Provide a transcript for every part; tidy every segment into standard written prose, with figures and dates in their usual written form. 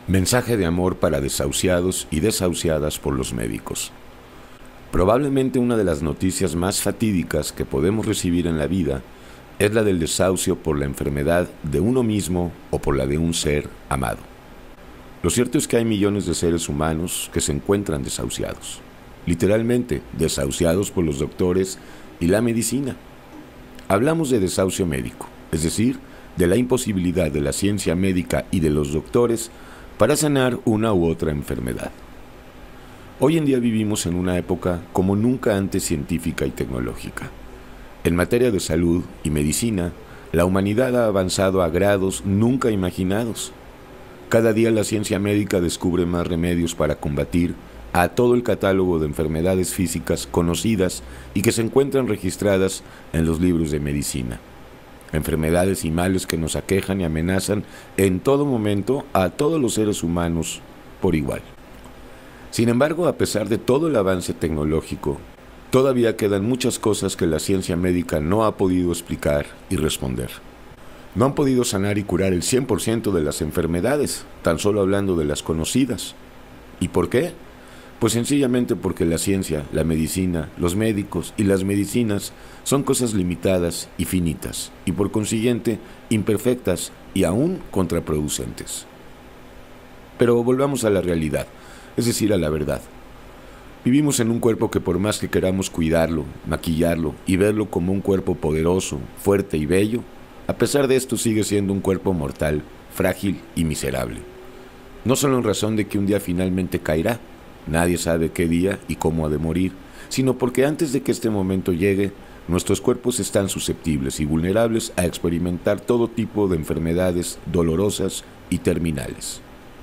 Mensaje de amor para desahuciados y desahuciadas por los médicos. Probablemente una de las noticias más fatídicas que podemos recibir en la vida es la del desahucio por la enfermedad de uno mismo o por la de un ser amado. Lo cierto es que hay millones de seres humanos que se encuentran desahuciados, literalmente desahuciados por los doctores y la medicina. Hablamos de desahucio médico, es decir, de la imposibilidad de la ciencia médica y de los doctores para sanar una u otra enfermedad. Hoy en día vivimos en una época como nunca antes científica y tecnológica. En materia de salud y medicina, la humanidad ha avanzado a grados nunca imaginados. Cada día la ciencia médica descubre más remedios para combatir a todo el catálogo de enfermedades físicas conocidas y que se encuentran registradas en los libros de medicina. Enfermedades y males que nos aquejan y amenazan en todo momento a todos los seres humanos por igual. Sin embargo, a pesar de todo el avance tecnológico, todavía quedan muchas cosas que la ciencia médica no ha podido explicar y responder. No han podido sanar y curar el 100% de las enfermedades, tan solo hablando de las conocidas. ¿Y por qué? Pues sencillamente porque la ciencia, la medicina, los médicos y las medicinas son cosas limitadas y finitas, y por consiguiente imperfectas y aún contraproducentes. Pero volvamos a la realidad, es decir, a la verdad. Vivimos en un cuerpo que por más que queramos cuidarlo, maquillarlo y verlo como un cuerpo poderoso, fuerte y bello, a pesar de esto sigue siendo un cuerpo mortal, frágil y miserable. No solo en razón de que un día finalmente caerá, nadie sabe qué día y cómo ha de morir, sino porque antes de que este momento llegue, nuestros cuerpos están susceptibles y vulnerables a experimentar todo tipo de enfermedades dolorosas y terminales.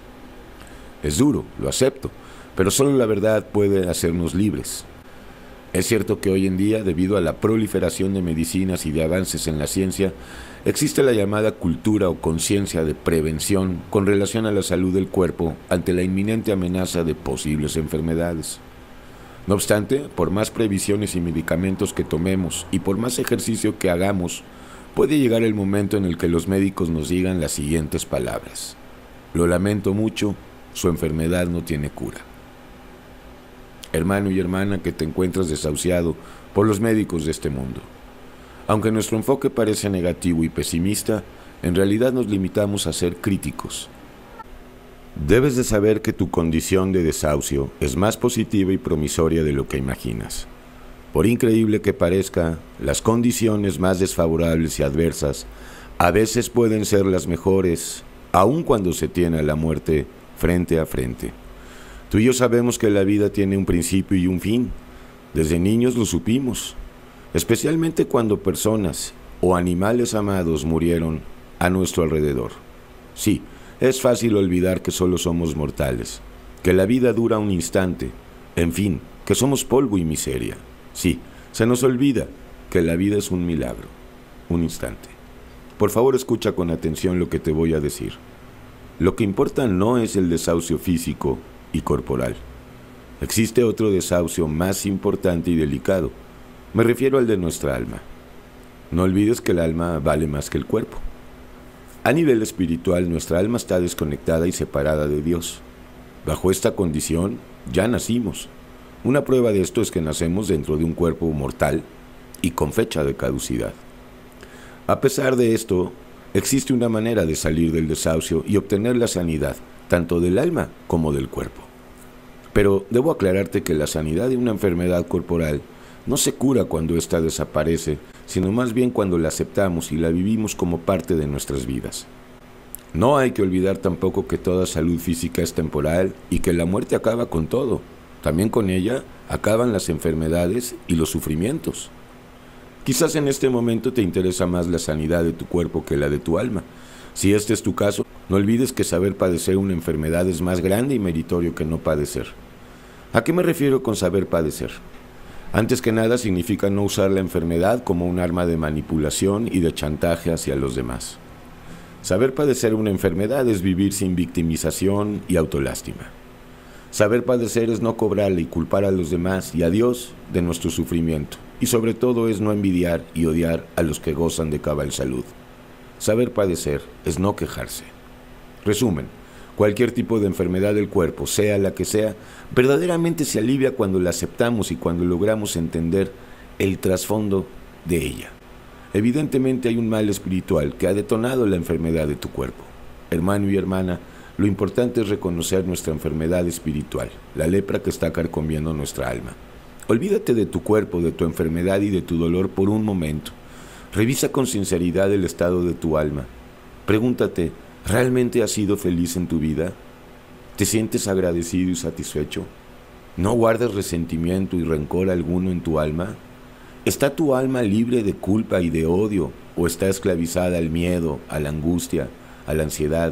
Es duro, lo acepto, pero solo la verdad puede hacernos libres. Es cierto que hoy en día, debido a la proliferación de medicinas y de avances en la ciencia, existe la llamada cultura o conciencia de prevención con relación a la salud del cuerpo ante la inminente amenaza de posibles enfermedades. No obstante, por más previsiones y medicamentos que tomemos y por más ejercicio que hagamos, puede llegar el momento en el que los médicos nos digan las siguientes palabras: lo lamento mucho, su enfermedad no tiene cura. Hermano y hermana que te encuentras desahuciado por los médicos de este mundo. Aunque nuestro enfoque parece negativo y pesimista, en realidad nos limitamos a ser críticos. Debes de saber que tu condición de desahucio es más positiva y promisoria de lo que imaginas. Por increíble que parezca, las condiciones más desfavorables y adversas a veces pueden ser las mejores, aun cuando se tiene a la muerte frente a frente. Tú y yo sabemos que la vida tiene un principio y un fin. Desde niños lo supimos, especialmente cuando personas o animales amados murieron a nuestro alrededor. Sí, es fácil olvidar que solo somos mortales, que la vida dura un instante, en fin, que somos polvo y miseria. Sí, se nos olvida que la vida es un milagro, un instante. Por favor, escucha con atención lo que te voy a decir. Lo que importa no es el desahucio físico y corporal. Existe otro desahucio más importante y delicado. Me refiero al de nuestra alma. No olvides que el alma vale más que el cuerpo. A nivel espiritual, nuestra alma está desconectada y separada de Dios. Bajo esta condición, ya nacimos. Una prueba de esto es que nacemos dentro de un cuerpo mortal y con fecha de caducidad. A pesar de esto, existe una manera de salir del desahucio y obtener la sanidad, tanto del alma como del cuerpo. Pero debo aclararte que la sanidad de una enfermedad corporal no se cura cuando ésta desaparece, sino más bien cuando la aceptamos y la vivimos como parte de nuestras vidas. No hay que olvidar tampoco que toda salud física es temporal y que la muerte acaba con todo. También con ella acaban las enfermedades y los sufrimientos. Quizás en este momento te interesa más la sanidad de tu cuerpo que la de tu alma. Si este es tu caso, no olvides que saber padecer una enfermedad es más grande y meritorio que no padecer. ¿A qué me refiero con saber padecer? Antes que nada significa no usar la enfermedad como un arma de manipulación y de chantaje hacia los demás. Saber padecer una enfermedad es vivir sin victimización y autolástima. Saber padecer es no cobrarle y culpar a los demás y a Dios de nuestro sufrimiento. Y sobre todo es no envidiar y odiar a los que gozan de cabal salud. Saber padecer es no quejarse. Resumen, Cualquier tipo de enfermedad del cuerpo, sea la que sea, verdaderamente se alivia cuando la aceptamos y cuando logramos entender el trasfondo de ella. Evidentemente hay un mal espiritual que ha detonado la enfermedad de tu cuerpo. Hermano y hermana, lo importante es reconocer nuestra enfermedad espiritual, la lepra que está carcomiendo nuestra alma. Olvídate de tu cuerpo, de tu enfermedad y de tu dolor por un momento. Revisa con sinceridad el estado de tu alma. Pregúntate, ¿realmente has sido feliz en tu vida? ¿Te sientes agradecido y satisfecho? ¿No guardas resentimiento y rencor alguno en tu alma? ¿Está tu alma libre de culpa y de odio o está esclavizada al miedo, a la angustia, a la ansiedad?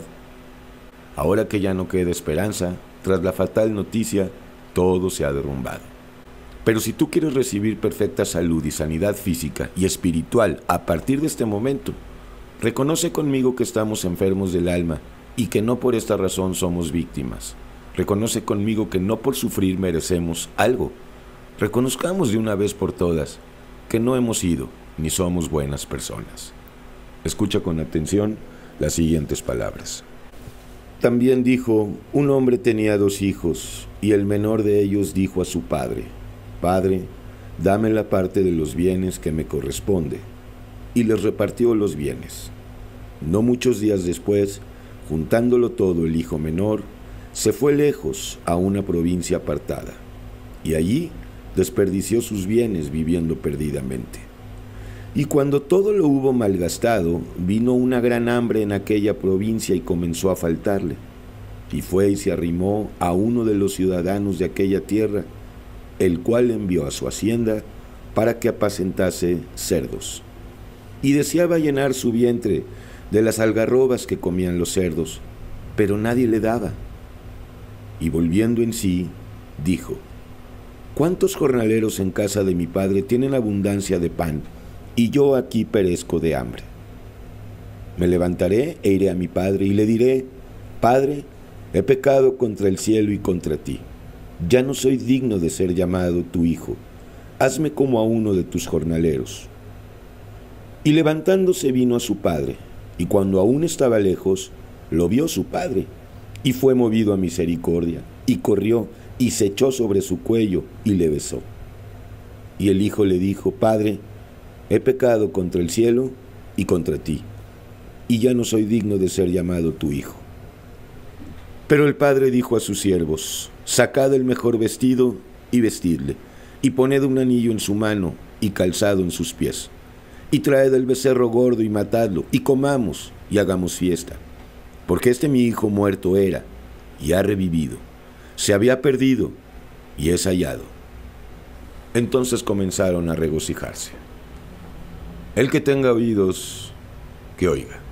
Ahora que ya no queda esperanza, tras la fatal noticia, todo se ha derrumbado. Pero si tú quieres recibir perfecta salud y sanidad física y espiritual a partir de este momento, reconoce conmigo que estamos enfermos del alma y que no por esta razón somos víctimas. Reconoce conmigo que no por sufrir merecemos algo. Reconozcamos de una vez por todas que no hemos sido ni somos buenas personas. Escucha con atención las siguientes palabras. También dijo, un hombre tenía 2 hijos, y el menor de ellos dijo a su padre, Padre, dame la parte de los bienes que me corresponde. Y les repartió los bienes. No muchos días después, juntándolo todo el hijo menor, se fue lejos a una provincia apartada, y allí desperdició sus bienes viviendo perdidamente. Y cuando todo lo hubo malgastado, vino una gran hambre en aquella provincia y comenzó a faltarle. Y fue y se arrimó a uno de los ciudadanos de aquella tierra, el cual envió a su hacienda para que apacentase cerdos. Y deseaba llenar su vientre de las algarrobas que comían los cerdos, pero nadie le daba. Y volviendo en sí, dijo, ¿cuántos jornaleros en casa de mi padre tienen abundancia de pan, y yo aquí perezco de hambre? Me levantaré e iré a mi padre y le diré, Padre, he pecado contra el cielo y contra ti. Ya no soy digno de ser llamado tu hijo. Hazme como a uno de tus jornaleros. Y levantándose vino a su padre, y cuando aún estaba lejos, lo vio su padre, y fue movido a misericordia, y corrió, y se echó sobre su cuello, y le besó. Y el hijo le dijo, Padre, he pecado contra el cielo y contra ti, y ya no soy digno de ser llamado tu hijo. Pero el padre dijo a sus siervos, sacad el mejor vestido y vestidle, y poned un anillo en su mano y calzado en sus pies, y traed el becerro gordo y matadlo, y comamos y hagamos fiesta, porque este mi hijo muerto era, y ha revivido, se había perdido, y es hallado. Entonces comenzaron a regocijarse. El que tenga oídos, que oiga.